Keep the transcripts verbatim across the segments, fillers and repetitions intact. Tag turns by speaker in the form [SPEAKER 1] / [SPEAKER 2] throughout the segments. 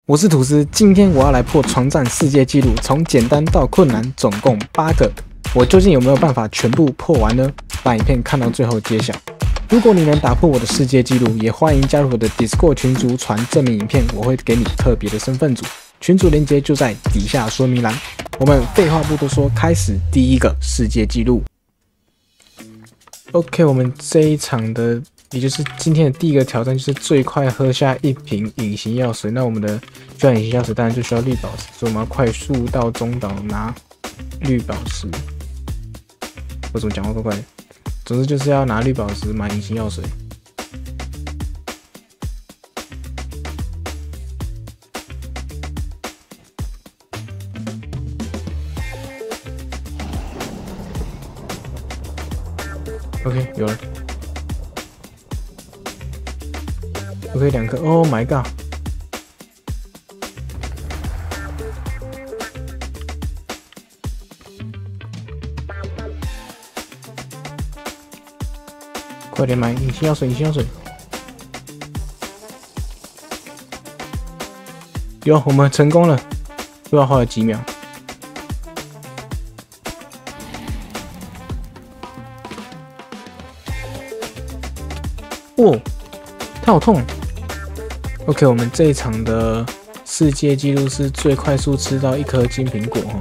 [SPEAKER 1] 我是吐司，今天我要来破床战世界纪录，从简单到困难，总共八个，我究竟有没有办法全部破完呢？把影片看到最后揭晓。如果你能打破我的世界纪录，也欢迎加入我的 Discord 群组传证明影片，我会给你特别的身份组，群组链接就在底下说明栏。我们废话不多说，开始第一个世界纪录。OK， 我们这一场的，也就是今天的第一个挑战，就是最快喝下一瓶隐形药水。那我们的需要隐形药水，当然就需要绿宝石，所以我们要快速到中岛拿绿宝石。我怎么讲话怪怪的？总之就是要拿绿宝石买隐形药水。OK， 有了。OK， 两颗。Oh my god！ 快点买隐形药水，隐形药水。有，我们成功了。不知道花了几秒。哦，它好痛 ！OK， 我们这一场的世界纪录是最快速吃到一颗金苹果哈。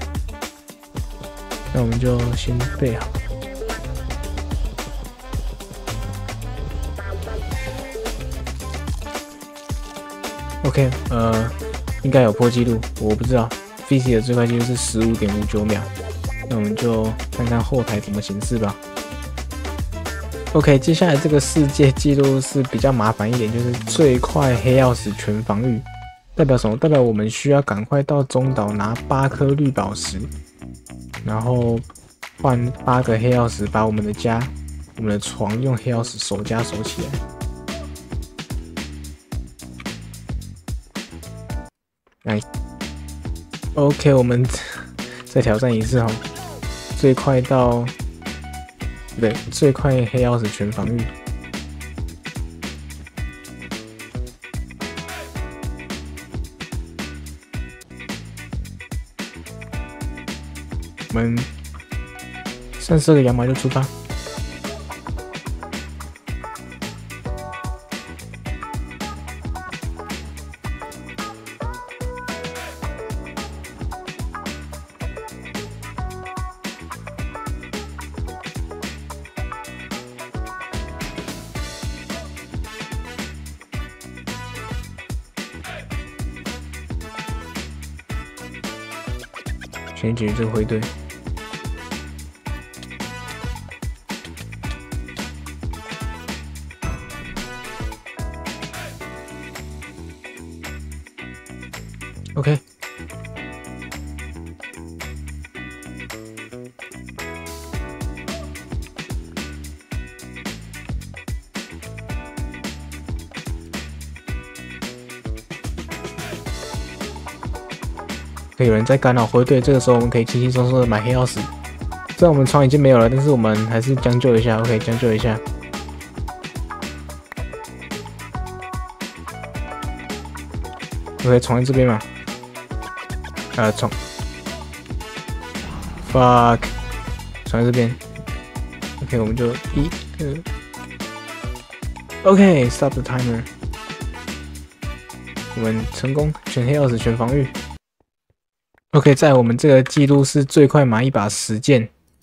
[SPEAKER 1] 那我们就先备好。OK， 呃，应该有破纪录，我不知道。F C 的最快纪录是 十五点五九秒，那我们就看看后台怎么显示吧。OK， 接下来这个世界纪录是比较麻烦一点，就是最快黑曜石全防御，代表什么？代表我们需要赶快到中岛拿八颗绿宝石，然后换八个黑曜石，把我们的家、我们的床用黑曜石守家守起来。来 ，OK， 我们再挑战一次哈，最快到。对，最快黑曜石全防御。我们三十个羊毛就出发。先解决这个灰队。OK。有人在干扰灰队，这个时候我们可以轻轻松松的买黑曜石。虽然我们床已经没有了，但是我们还是将就一下。OK， 将就一下。OK， 床在这边嘛。呃，床。Fuck， 床在这边。OK， 我们就一、二。OK，stop the timer。我们成功选黑曜石全防御。OK， 在我们这个记录是最快买一把十件，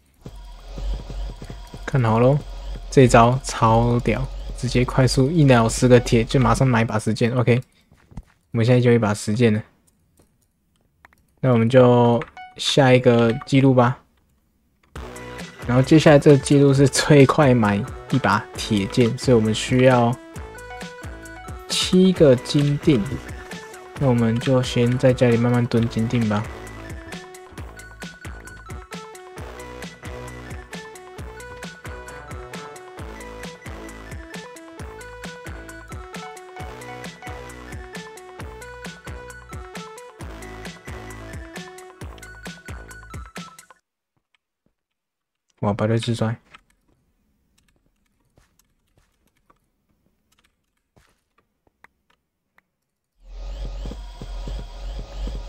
[SPEAKER 1] 看好咯，这一招超屌，直接快速一秒十个铁就马上买一把十件。OK， 我们现在就有一把十件了，那我们就下一个记录吧。然后接下来这个记录是最快买一把铁剑，所以我们需要七个金锭。那我们就先在家里慢慢蹲金锭吧。哇，百对之衰。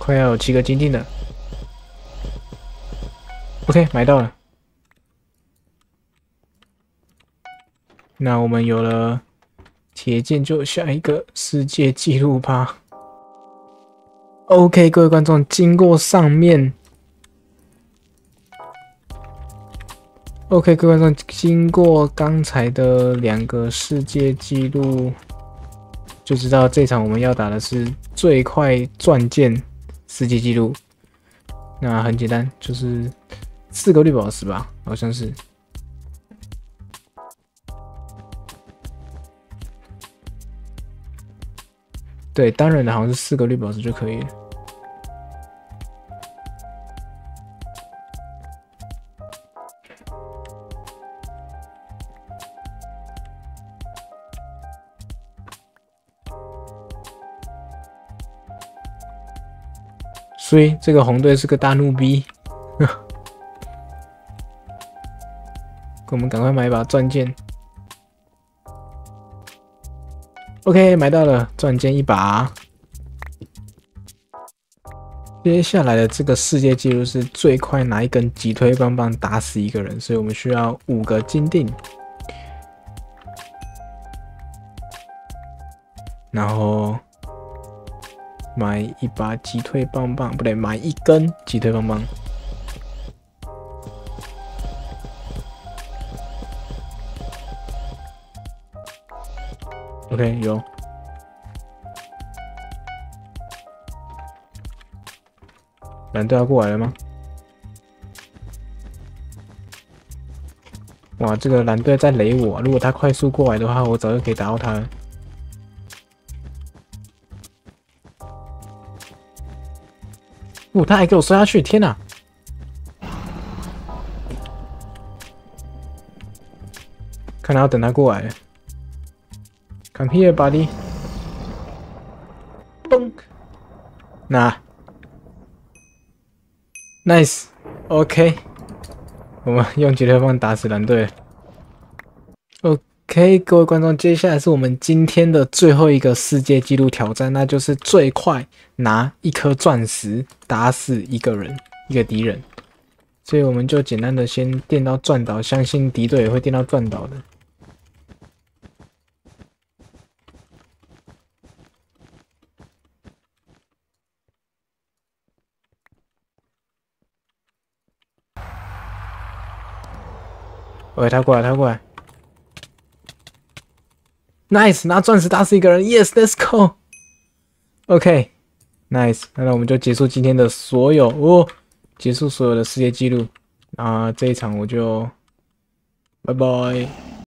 [SPEAKER 1] 快要有七个金锭了。OK， 买到了。那我们有了铁剑，就下一个世界纪录吧。OK， 各位观众，经过上面 ，OK， 各位观众，经过刚才的两个世界纪录，就知道这场我们要打的是最快钻剑世界纪录。那很简单，就是四个绿宝石吧，好像是。对，单人的好像是四个绿宝石就可以了。所以这个红队是个大怒逼，我们赶快买一把钻剑。OK， 买到了钻剑一把。接下来的这个世界纪录是最快拿一根击推棒棒打死一个人，所以我们需要五个金锭，然后买一把击退棒棒，不对，买一根击退棒棒。OK， 有。蓝队要过来了吗？哇，这个蓝队在雷我，如果他快速过来的话，我早就可以打到他了。哦，他还给我摔下去！天哪！看来要等他过来了。Come here, buddy！ 嘣！那 ，nice，OK， 我们用击退棒打死蓝队。OK， 各位观众，接下来是我们今天的最后一个世界纪录挑战，那就是最快拿一颗钻石打死一个人，一个敌人。所以我们就简单的先电到钻岛，相信敌对也会电到钻岛的。喂，他过来，他过来。Nice， 拿钻石打死一个人 ，Yes，Let's go。OK，Nice， 那我们就结束今天的所有哦，结束所有的世界纪录。啊，这一场我就拜拜。